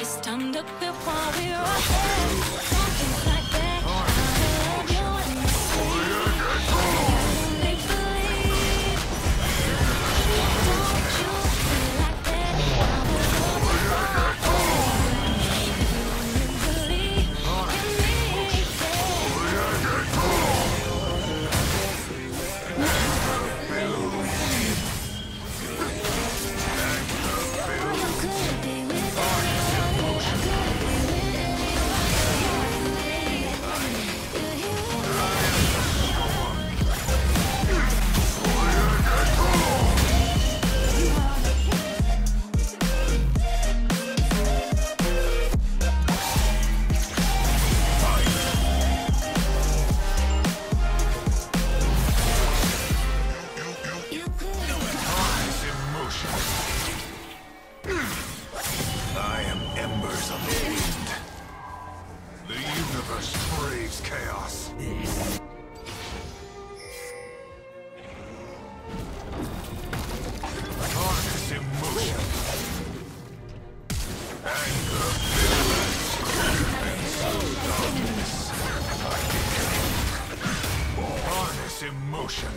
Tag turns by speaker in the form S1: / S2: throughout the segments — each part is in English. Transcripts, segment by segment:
S1: It's time to quit while we're ahead. Something's like that. I love you and you make believe. Don't you feel like that? I will go believe in
S2: I am embers of the wind. The universe craves chaos. Harness emotion. Anger builds. Darkness. Harness emotion.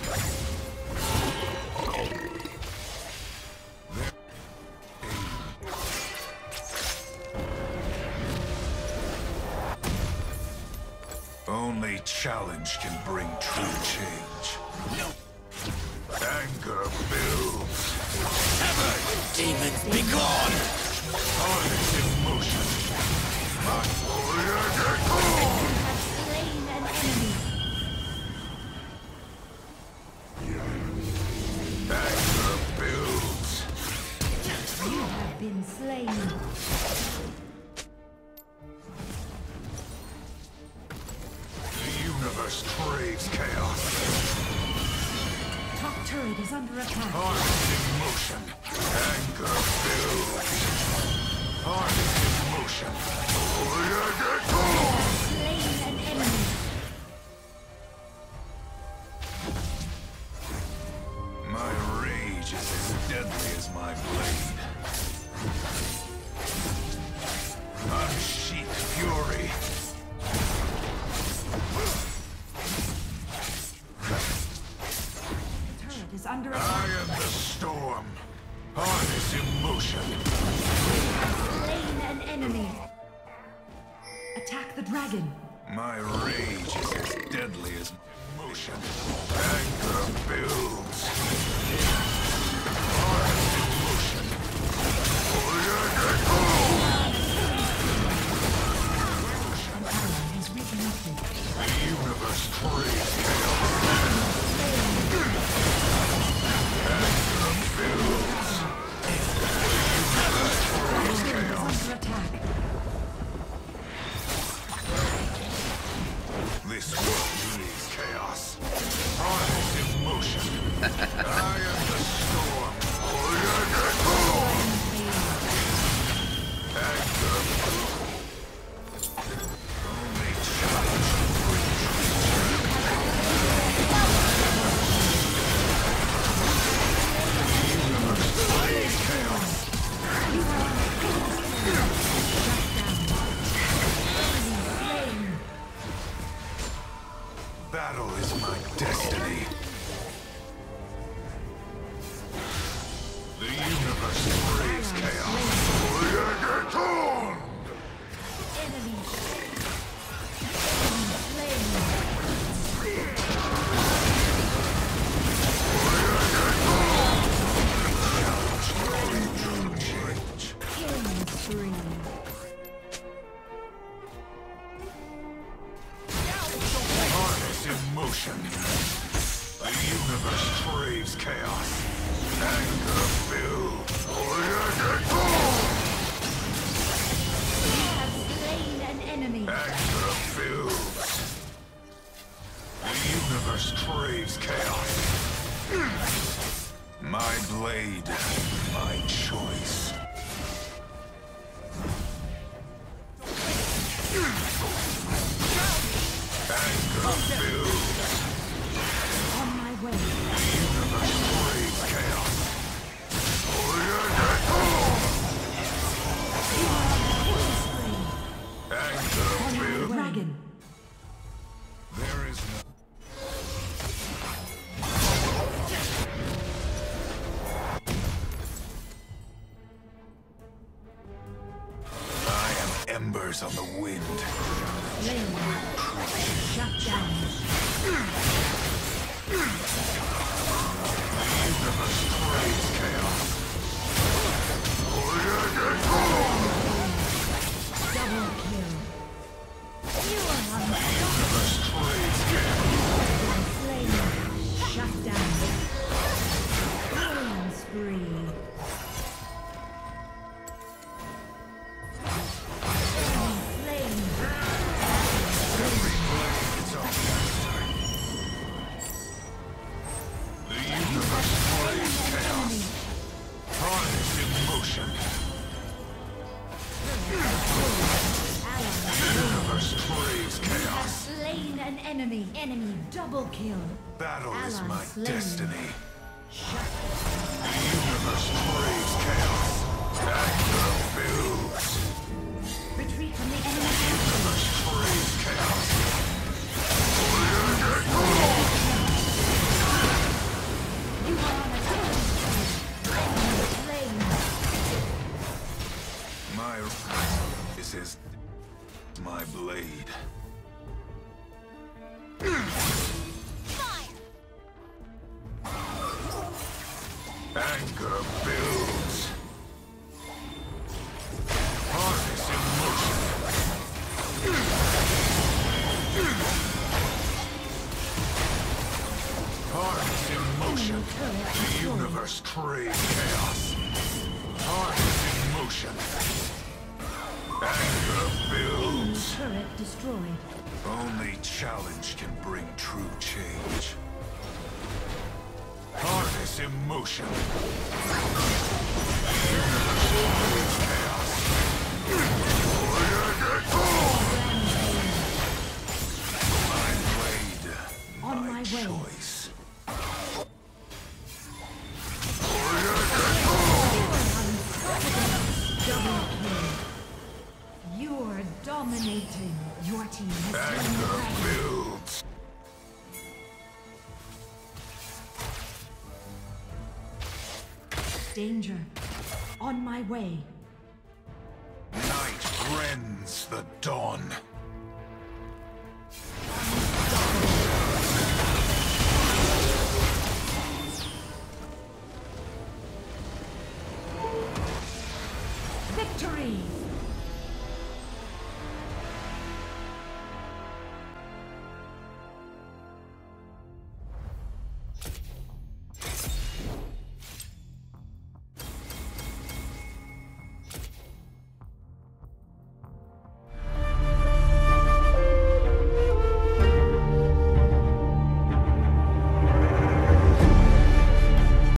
S2: Only challenge can bring true change. Anger builds.
S3: Demons be gone!
S2: Harness emotion. My warrior get gone.
S1: slain an enemy.
S2: Anger builds.
S1: You have been slain.
S2: The universe craves chaos.
S1: Top turret is under attack.
S2: Harness emotion. Anger builds. Harness emotion. Warrior get gone.
S1: Slain an enemy.
S2: My rage is as deadly as my blade. Unsheath fury.
S1: Turret is under
S2: I
S1: attack.
S2: am the storm. Harness emotion.
S1: Slain an enemy. Attack the dragon.
S2: My rage is as deadly as emotion. Anger builds. Harness emotion. Warrior get gone.
S1: An ally has reconnected.
S2: The universe craves chaos. Anger builds.
S1: Turret is under attack.
S2: This world needs chaos. Harness emotion. I am the storm. Warrior get gone. Anger. Only challenge brings chaos. Battle is my destiny. The universe craves chaos. Warrior get gone.
S1: Enemy. Slain.
S2: True change.
S1: Killing spree.
S2: Harness emotion. The universe craves chaos. Anger builds. Warrior get gone.
S1: You have slain an enemy.
S2: Anger builds. The universe craves chaos. My blade, my choice. Anger builds.
S1: On my way.
S2: The universe craves chaos. Warrior get gone. embers on the wind.
S4: Slain. Shut down.
S2: Universe craves chaos.
S4: Double kill. You are
S2: Universe craves chaos.
S4: slain. Shut down. Killing spree. Slain.
S2: Every blade its own master. The universe craves chaos. Harness in motion. Universe craves chaos.
S4: Slain an enemy. Enemy double kill.
S2: Battle is
S4: Ally
S2: my
S4: slain.
S2: destiny.
S4: Shut
S2: The universe craves chaos. Anger builds.
S4: Retreat from the enemy.
S2: Universe craves chaos.
S4: You are on a killing spree. Slain.
S2: My this is my blade. Anger builds. Harness in motion. Harness in motion. The universe craves chaos. Harness in motion. Anger builds.
S4: Turret destroyed.
S2: Only challenge can bring true change. Harness in motion. Chaos. My blade.
S4: On my way.
S2: Choice.
S4: Double kill. You're dominating. Your team has slain the
S2: Anger
S4: dragon.
S2: builds.
S4: Danger. On my way.
S2: Night rends the dawn.